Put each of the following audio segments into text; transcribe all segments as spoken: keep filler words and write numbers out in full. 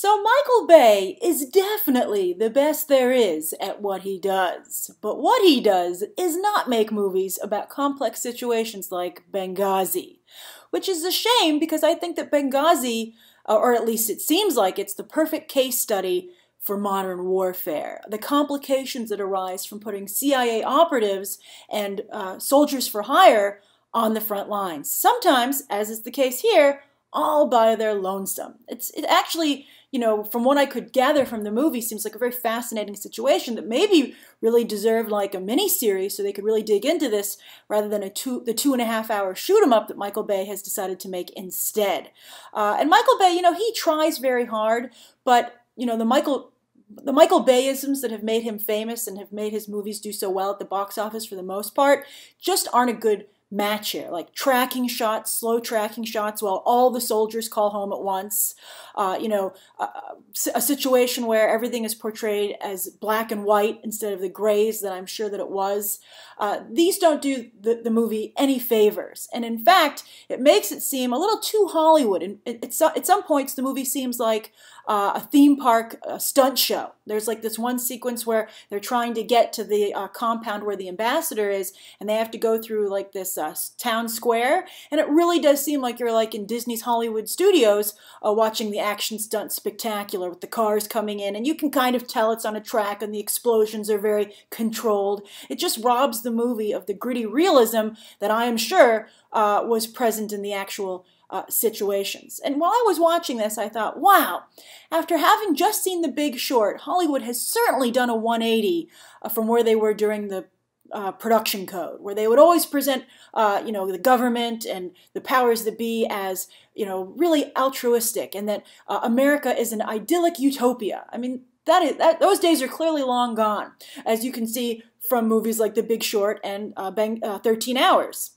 So Michael Bay is definitely the best there is at what he does. But what he does is not make movies about complex situations like Benghazi, which is a shame because I think that Benghazi, or at least it seems like it's the perfect case study for modern warfare. The complications that arise from putting C I A operatives and uh, soldiers for hire on the front lines. Sometimes, as is the case here, all by their lonesome. It's it actually, you know, from what I could gather from the movie, seems like a very fascinating situation that maybe really deserved like a mini-series so they could really dig into this rather than a two, the two and a half hour shoot 'em up that Michael Bay has decided to make instead. Uh, and Michael Bay, you know, he tries very hard, but, you know, the Michael The Michael Bayisms that have made him famous and have made his movies do so well at the box office for the most part just aren't a good match here, like tracking shots, slow tracking shots while all the soldiers call home at once. Uh, you know, a, a situation where everything is portrayed as black and white instead of the grays that I'm sure that it was. Uh, these don't do the, the movie any favors. And in fact, it makes it seem a little too Hollywood. And it, it's, at some points, the movie seems like uh, a theme park uh, stunt show. There's like this one sequence where they're trying to get to the uh, compound where the ambassador is, and they have to go through like this uh, town square, and it really does seem like you're like in Disney's Hollywood studios uh, watching the action stunt spectacular with the cars coming in, and you can kind of tell it's on a track and the explosions are very controlled. It just robs the movie of the gritty realism that I am sure uh, was present in the actual Uh, situations. And while I was watching this, I thought, wow, after having just seen The Big Short, Hollywood has certainly done a one eighty uh, from where they were during the uh, production code, where they would always present, uh, you know, the government and the powers that be as, you know, really altruistic, and that uh, America is an idyllic utopia. I mean, that is, that, those days are clearly long gone, as you can see from movies like The Big Short and uh, Bang, uh, thirteen hours.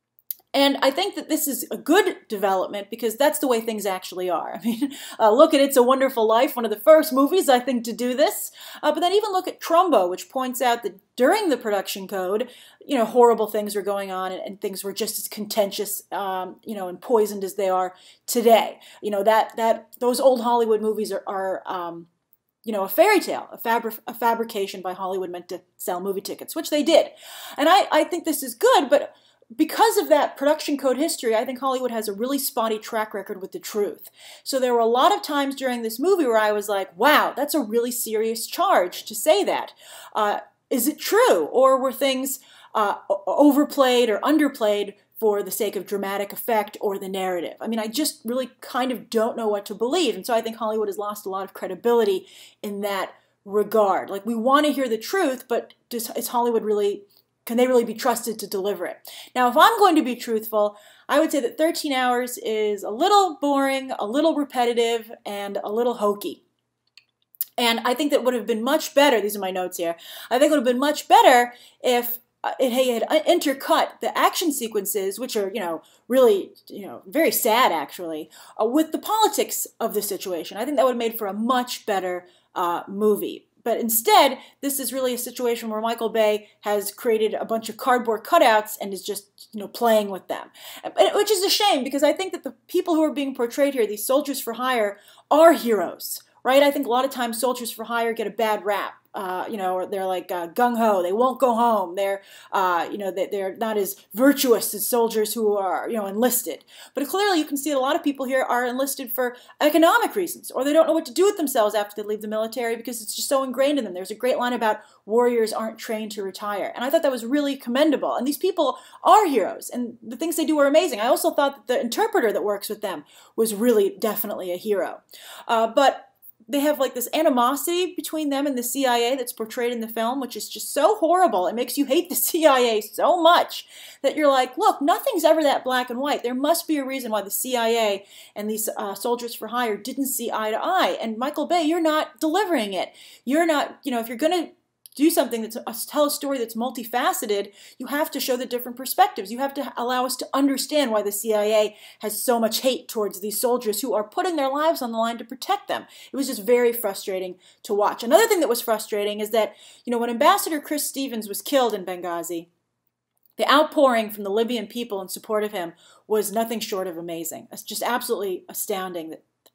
And I think that this is a good development because that's the way things actually are. I mean, uh, look at It's a Wonderful Life, one of the first movies, I think, to do this. Uh, but then even look at Trumbo, which points out that during the production code, you know, horrible things were going on and, and things were just as contentious, um, you know, and poisoned as they are today. You know, that, that those old Hollywood movies are, are um, you know, a fairy tale, a, fabri a fabrication by Hollywood meant to sell movie tickets, which they did. And I, I think this is good, but because of that production code history, I think Hollywood has a really spotty track record with the truth. So there were a lot of times during this movie where I was like, wow, that's a really serious charge to say that. Uh, is it true? Or were things uh, overplayed or underplayed for the sake of dramatic effect or the narrative? I mean, I just really kind of don't know what to believe. And so I think Hollywood has lost a lot of credibility in that regard. Like, we want to hear the truth, but does, is Hollywood really... Can they really be trusted to deliver it? Now, if I'm going to be truthful, I would say that thirteen hours is a little boring, a little repetitive, and a little hokey. And I think that would have been much better, these are my notes here, I think it would have been much better if it had intercut the action sequences, which are, you know, really, you know, very sad actually, uh, with the politics of the situation. I think that would have made for a much better uh, movie. But instead, this is really a situation where Michael Bay has created a bunch of cardboard cutouts and is just, you know, playing with them. Which is a shame, because I think that the people who are being portrayed here, these soldiers for hire, are heroes, right? I think a lot of times soldiers for hire get a bad rap. Uh, you know, or they're like uh, gung-ho, they won't go home, they're, uh, you know, they're not as virtuous as soldiers who are, you know, enlisted. But clearly you can see that a lot of people here are enlisted for economic reasons, or they don't know what to do with themselves after they leave the military because it's just so ingrained in them. There's a great line about warriors aren't trained to retire, and I thought that was really commendable. And these people are heroes, and the things they do are amazing. I also thought that the interpreter that works with them was really definitely a hero. Uh, but they have like this animosity between them and the C I A that's portrayed in the film, which is just so horrible. It makes you hate the C I A so much that you're like, look, nothing's ever that black and white. There must be a reason why the C I A and these uh, soldiers for hire didn't see eye to eye. And Michael Bay, you're not delivering it. You're not, you know, if you're going to do something that's uh, tell a story that's multifaceted, you have to show the different perspectives. You have to allow us to understand why the C I A has so much hate towards these soldiers who are putting their lives on the line to protect them. It was just very frustrating to watch. Another thing that was frustrating is that, you know, when Ambassador Chris Stevens was killed in Benghazi, the outpouring from the Libyan people in support of him was nothing short of amazing. It's just absolutely astounding that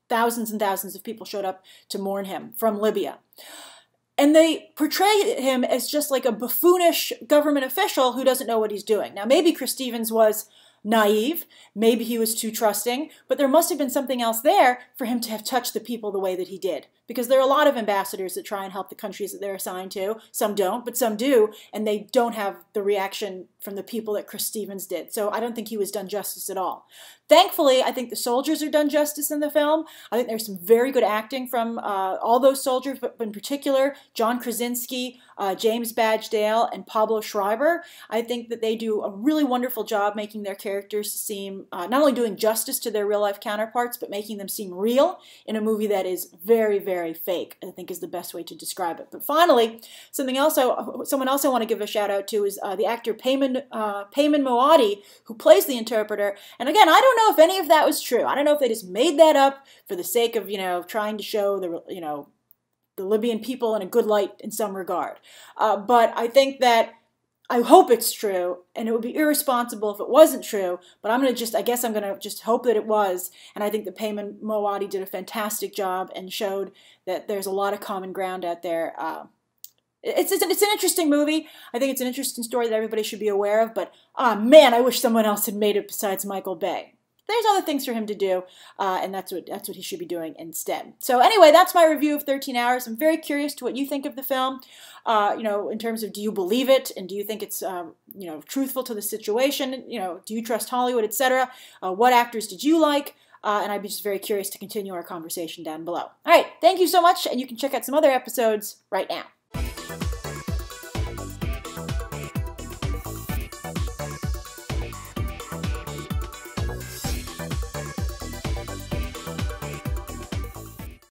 thousands and thousands of people showed up to mourn him from Libya. And they portray him as just like a buffoonish government official who doesn't know what he's doing. Now, maybe Chris Stevens was naive, maybe he was too trusting, but there must have been something else there for him to have touched the people the way that he did. Because there are a lot of ambassadors that try and help the countries that they're assigned to. Some don't, but some do, and they don't have the reaction from the people that Chris Stevens did. So I don't think he was done justice at all. Thankfully, I think the soldiers are done justice in the film. I think there's some very good acting from uh, all those soldiers, but in particular, John Krasinski, uh, James Badge Dale, and Pablo Schreiber. I think that they do a really wonderful job making their characters seem, uh, not only doing justice to their real-life counterparts, but making them seem real in a movie that is very, very very fake, I think is the best way to describe it. But finally, something else, I, someone else I want to give a shout out to is uh, the actor Peyman, uh, Peyman Moaadi, who plays the interpreter. And again, I don't know if any of that was true. I don't know if they just made that up for the sake of, you know, trying to show the, you know, the Libyan people in a good light in some regard. Uh, but I think that I hope it's true, and it would be irresponsible if it wasn't true, but I'm going to just, I guess I'm going to just hope that it was, and I think that Peyman Moaadi did a fantastic job and showed that there's a lot of common ground out there. Uh, it's, it's, it's an interesting movie. I think it's an interesting story that everybody should be aware of, but, ah, oh, man, I wish someone else had made it besides Michael Bay. There's other things for him to do, uh, and that's what that's what he should be doing instead. So anyway, that's my review of thirteen hours. I'm very curious to what you think of the film. Uh, you know, in terms of, do you believe it, and do you think it's um, you know, truthful to the situation? You know, do you trust Hollywood, et cetera? Uh, what actors did you like? Uh, and I'd be just very curious to continue our conversation down below. All right, thank you so much, and you can check out some other episodes right now.